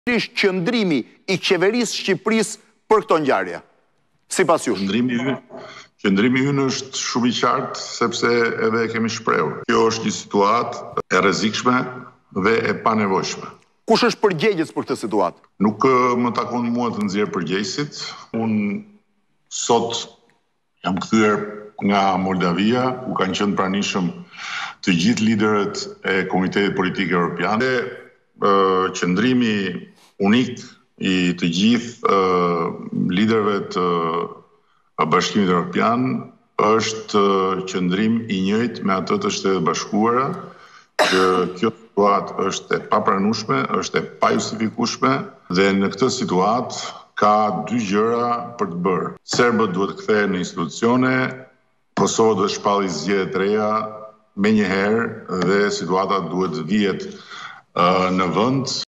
Qëndrimi i qeverisë Shqipërisë për këto ngjarje, sipas jush? Qëndrimi ynë është shumë i qartë sepse edhe e kemi shprehur. Kjo është një situatë e rrezikshme dhe e panevojshme. Kush është përgjegjës për këtë situatë? Nuk më takon mua të nxjerr përgjegjësit. Unë sot jam kthyer nga Moldavia, ku kanë qenë pranishëm të gjithë liderët e Komitetit Politik Evropian. Qëndrimi unik i të gjithë liderëve të Bashkimit Evropian është qëndrim i njëjtë me atë të Shtetit Bashkuara, që kjo situatë është e papranueshme, është e pajustifikueshme dhe në këtë situatë ka dy gjëra për të bërë. Serbët duhet të kthehen në institucione, Kosova duhet shpallë zgjedhje të reja menjëherë dhe situata duhet vihet në vend.